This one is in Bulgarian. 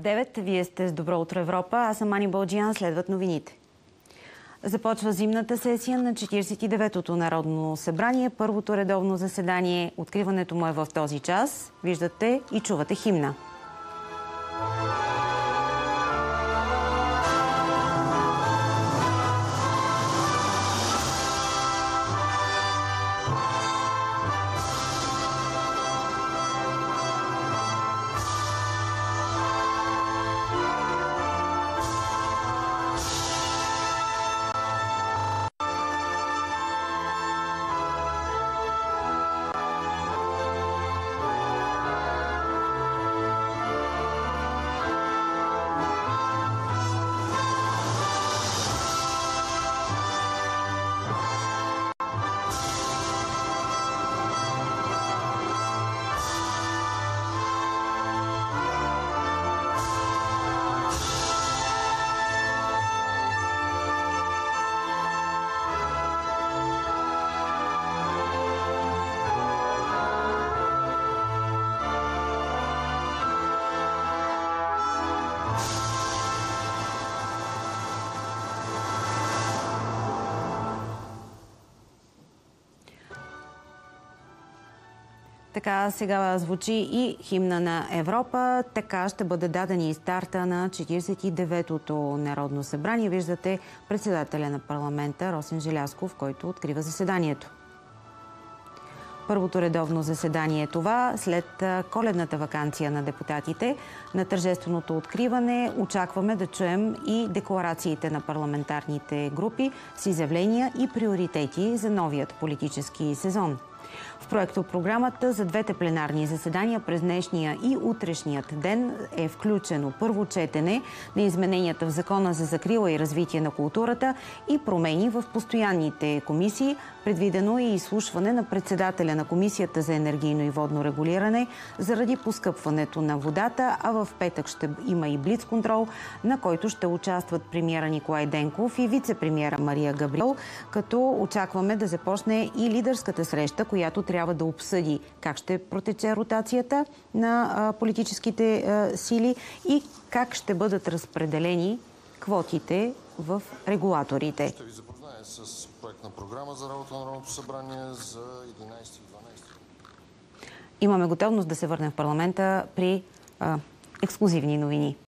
9. Вие сте с Добро утро, Европа. Аз съм Ани Балджиян. Следват новините. Започва зимната сесия на 49-то Народно събрание. Първото редовно заседание. Откриването му е в този час. Виждате и чувате химна. Така сега звучи и химна на Европа. Така ще бъде даден и старта на 49-то Народно събрание. Виждате председателя на парламента Росен Желязков, който открива заседанието. Първото редовно заседание е това. След коледната ваканция на депутатите на тържественото откриване очакваме да чуем и декларациите на парламентарните групи с изявления и приоритети за новият политически сезон. В проектопрограмата за двете пленарни заседания през днешния и утрешният ден е включено първо четене на измененията в Закона за закрила и развитие на културата и промени в постоянните комисии. Предвидено е и изслушване на председателя на Комисията за енергийно и водно регулиране заради поскъпването на водата, а в петък ще има и блицконтрол, на който ще участват премиера Николай Денков и вице-премиера Мария Габриел, като очакваме да започне и лидерската среща, която трябва да обсъди как ще протече ротацията на политическите сили и как ще бъдат разпределени квотите в регулаторите. Ще ви запозная с проектна програма за работа на Народното събрание за 11 и 12. Имаме готовност да се върнем в парламента при ексклузивни новини.